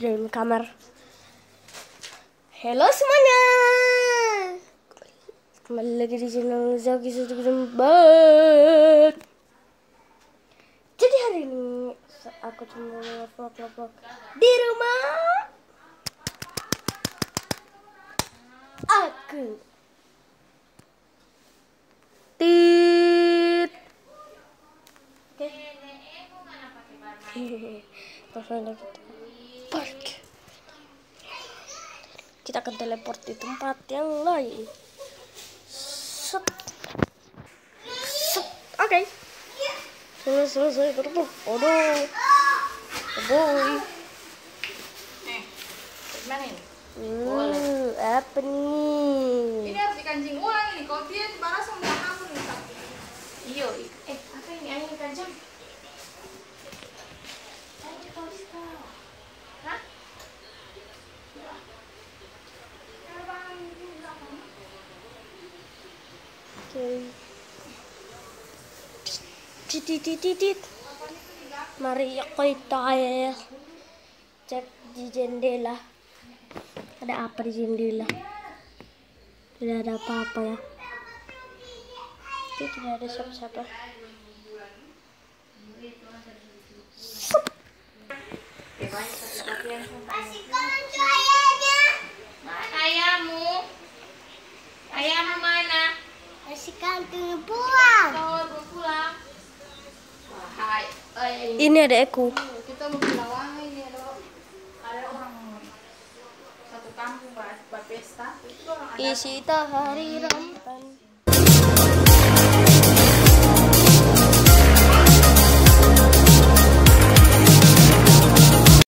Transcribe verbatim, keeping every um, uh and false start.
dalam kamar. Halo semuanya, kembali lagi di channel Zaki Sumbat. Jadi hari ini aku cuma mau vlog-vlog di rumah aku. Tit. Oke. Hehehe. Park. Kita akan teleport di tempat yang lain. Set. Set. Oke. Selesai, selesai. Aduh. Aduh. Boy. Eh, gimana ini? Hmm, apa nih? Ini harus dikancing ulang ini. Kalau dia balas sama kamu nih. Iyo, eh apa ini? Ayo kancing. Ayo tulis kau. Hah? Oke. Titit titit. Mari kita cek di jendela. Ada apa di jendela? Tidak ada apa-apa ya. Itu tidak ada siapa-siapa. Ayammu. Ayammu mana? Masih kantin pulang. Kau belum pulang. Hai. Eh, Ini adekku. kita mau pulang ini ada ada orang satu kampung buat buat pesta. Itu orang ada. Isi hari rampan.